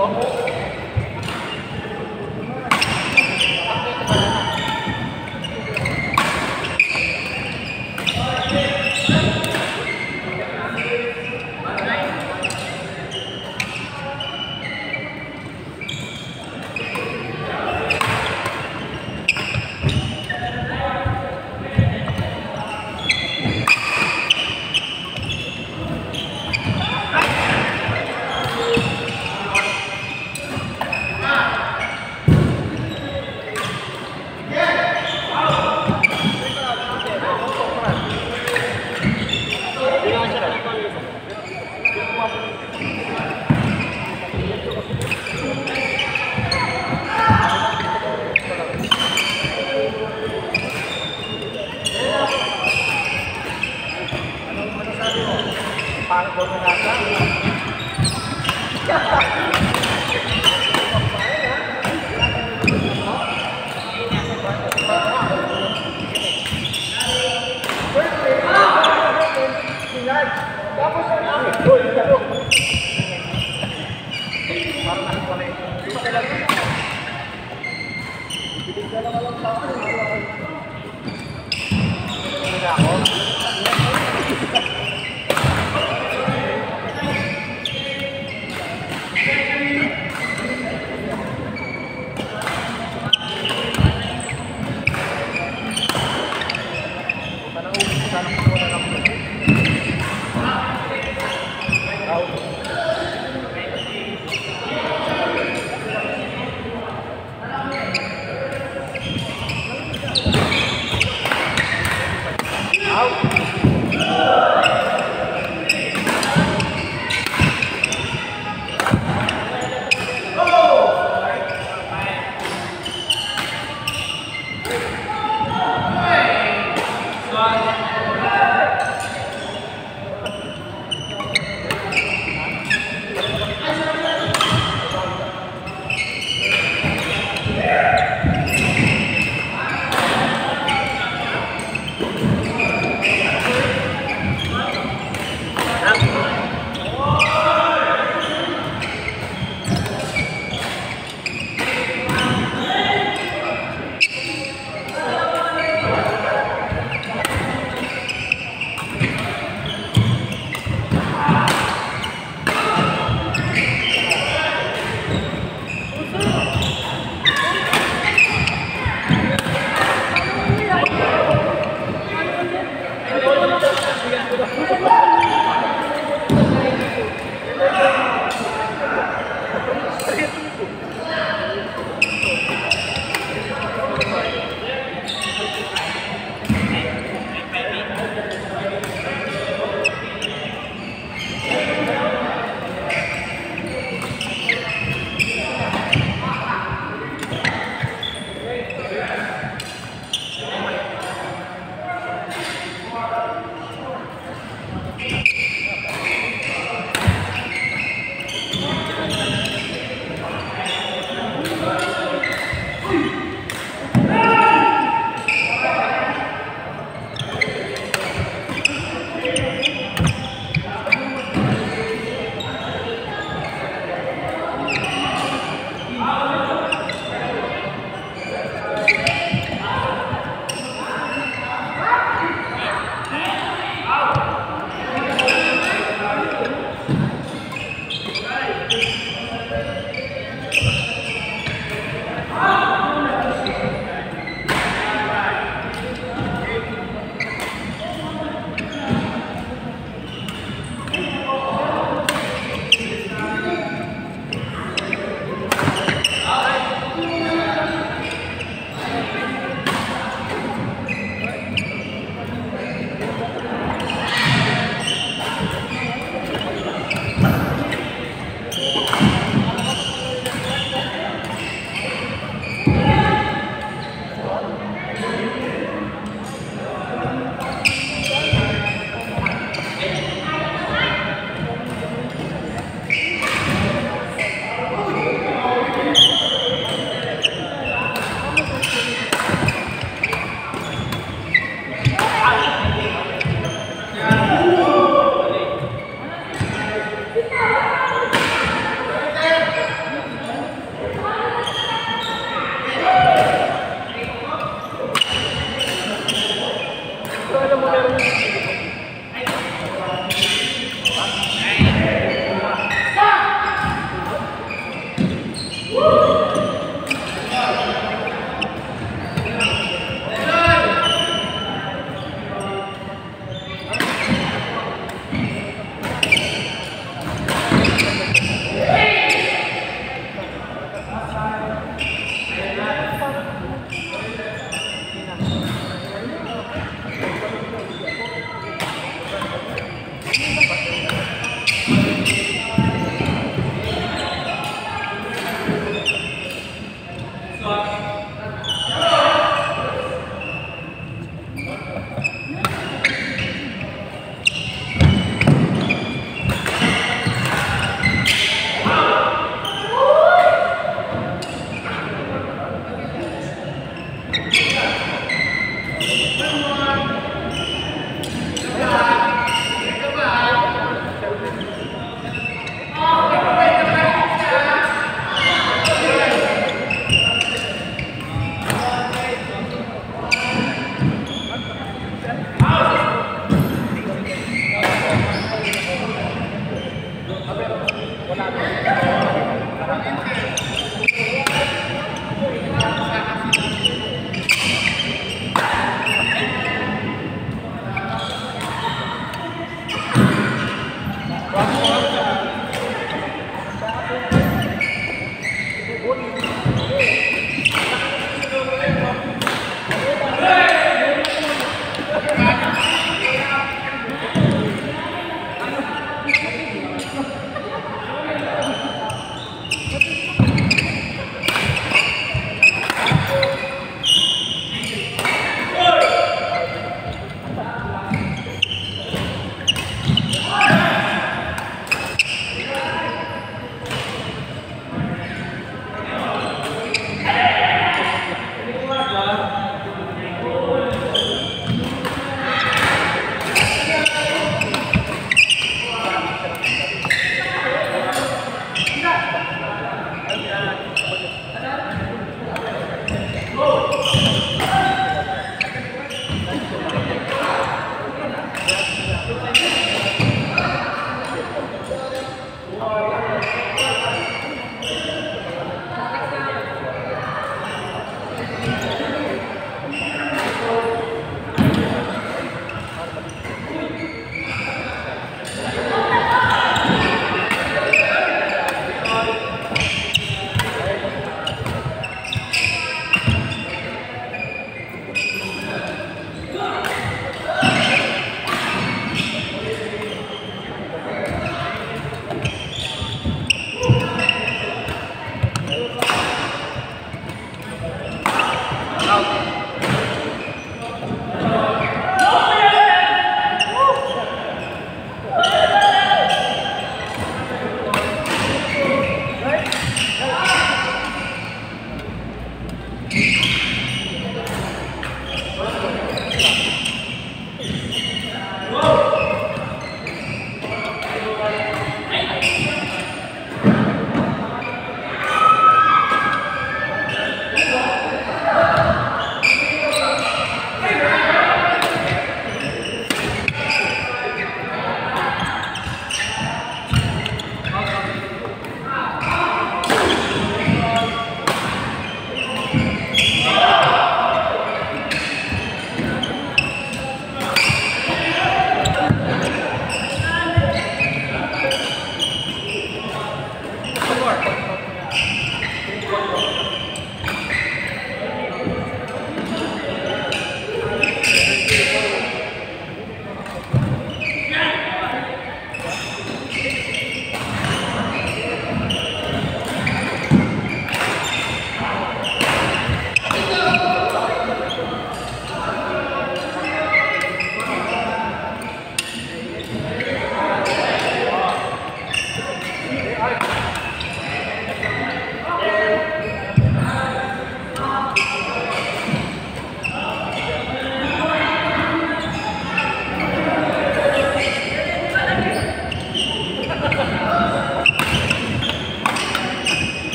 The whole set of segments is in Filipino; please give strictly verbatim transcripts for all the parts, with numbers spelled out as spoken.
You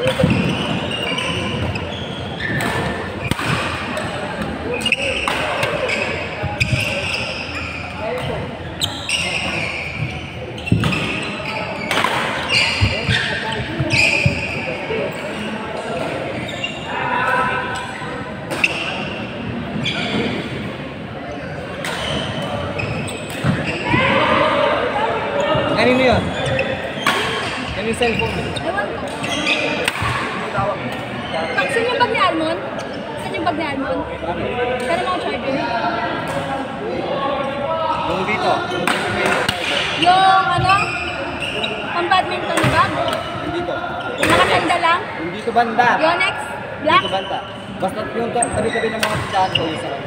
Kanino yun? Yan yung cellphone. Ewan ko. Saan yung bag ni Almond? Saan yung bag ni Almond? Kaya mo ang charger? Yung dito. Yung ano? Pang badminton na bag? Yung dito. Yung nakasanda lang? Yung dito banda. Yonex? Black? Dito banda. Basta yung tabi-tabi ng mga tindahan ko yung sarap.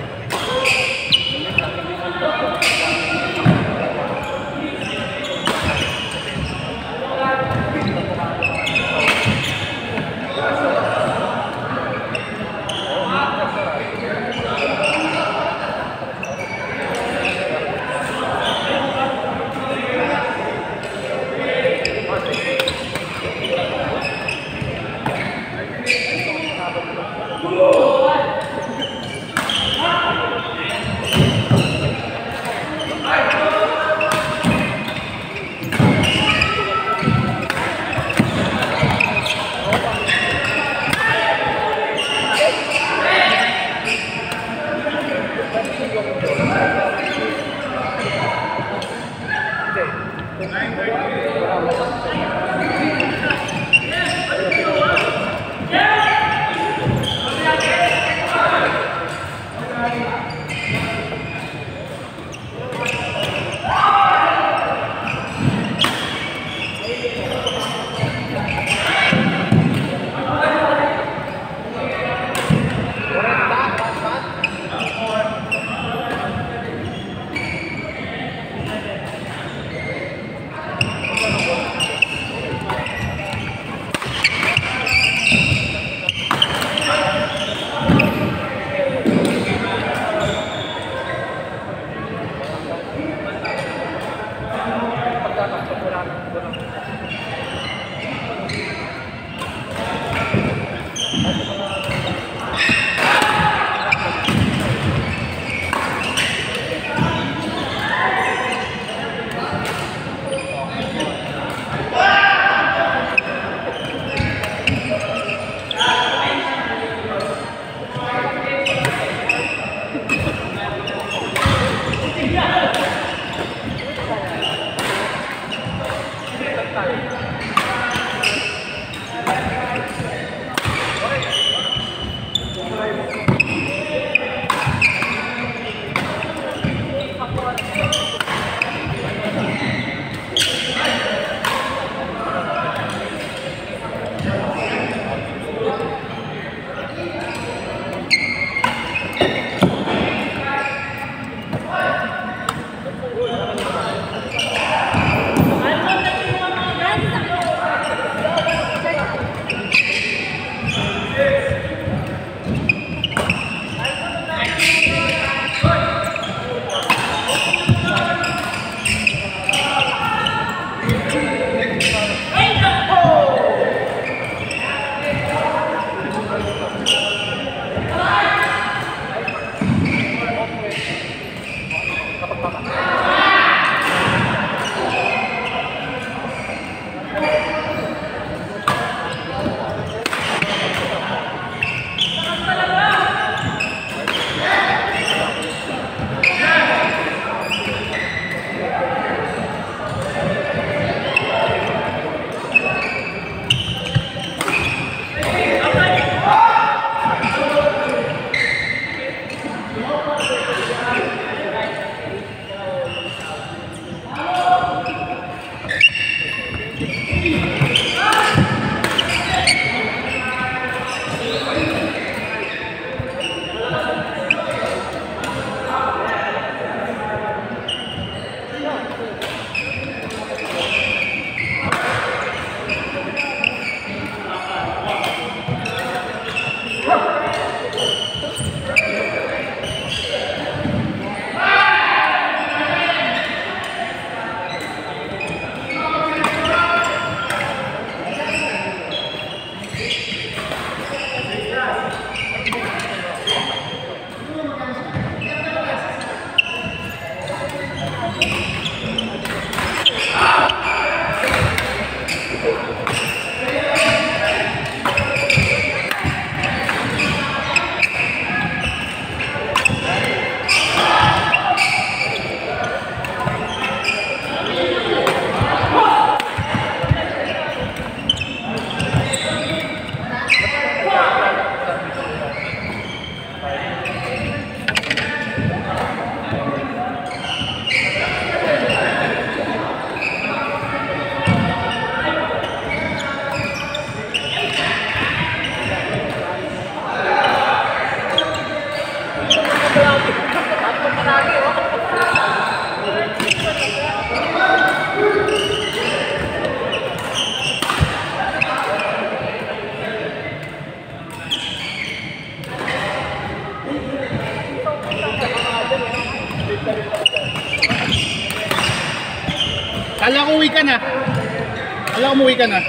na. Alam, umuwi ka na.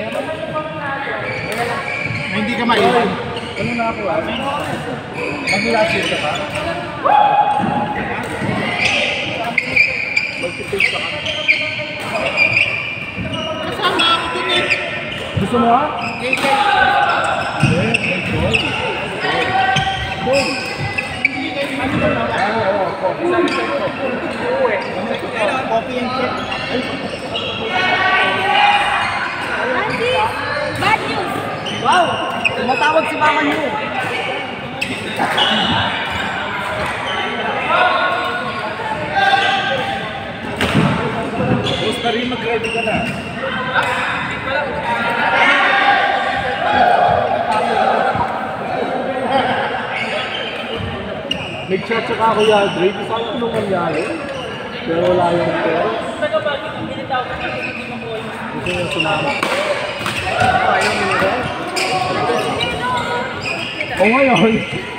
Na hindi ka maiwan. Ano na ako ah? Mag-last year ka pa? Mag-taste ka ka. Kasama ako dun eh. Gusto mo ha? Okay, okay. Eh, may goal. Goal. Ah, oo. Coffee. Coffee and cake. Auntie, bad news. Wow! Tumatawag si mama niyo. Boss na rin, mag-ready ka na. Nag-chat siya ka Kuya Dre, di saan ano nangyari? Pero wala yung pera. Gusto niya sumama. Ayaw mo nila? O ngayon?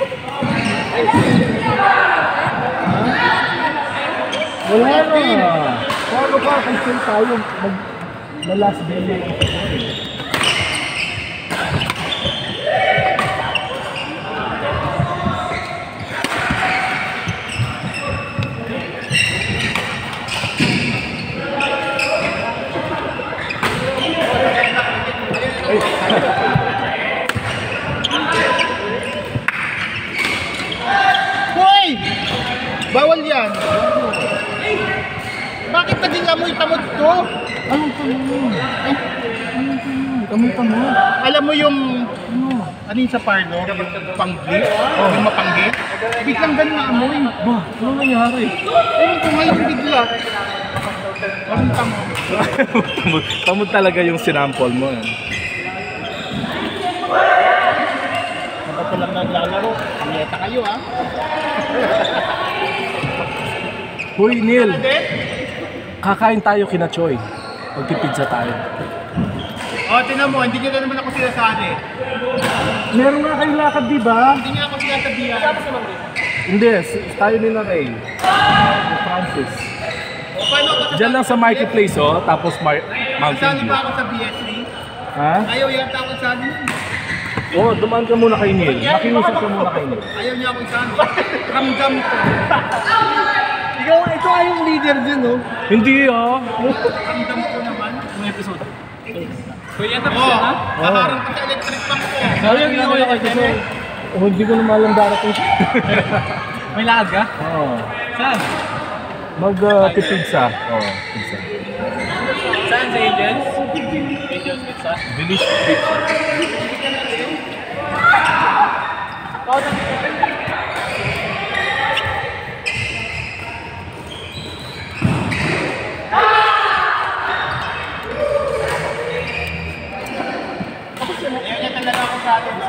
Wala na. Paano ka? Cancel tayo. Mag-last day na yung Hoy! Bawal yan. Bakit naging amoy tamod to? anong tanong? Eh, anong tanong? Tamay-tamay. Alam mo yung Ano? ano yung sa parlor, yung panggit, yung mapanggit? Biglang ganun ang amoy. Ba, ano nangyari? Ewan ko ngayon bigla. Parang tamod. tamad, tamad talaga yung sinampol mo. Eh. Kapag ko lang naglalaro, kamiyeta kayo ha. Hoy, Neil. Kakain tayo kina Choy. Magpipizza tayo. O, oh, tinan mo, hindi nyo na naman ako sinasabi. Meron nga kayong lakad, di ba? Hindi nyo ako sinasabihan. Hindi, s- tayo ni na Ray. Ni Francis. O, paano ako Diyan lang sa marketplace, oh. Tapos Mar- Mountain Sali View. pa ako sa B S three? Ha? Ayaw yata ako sali. Oo, oh, dumaan ka muna kay Neil. Makiusap ka muna kay Neil. Ayaw niya ako sali. Ramdam ko. Ikaw, ito ay yung leader dyan, oh. Hindi, oh. Ramdam ko naman. Yung episode. Kuya, tapos oh, na? Nakaharang ka sa electric bank ko. Sayang yun ako yung kasi. Oh, hindi ko na malang darating siya. May lakad ka? Oo. Saan? Mag-pizza. Oo, pizza. Saan sa Angels? Angels Pizza? Village Pizza. Ayaw niya talaga ako sa atin.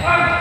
eh.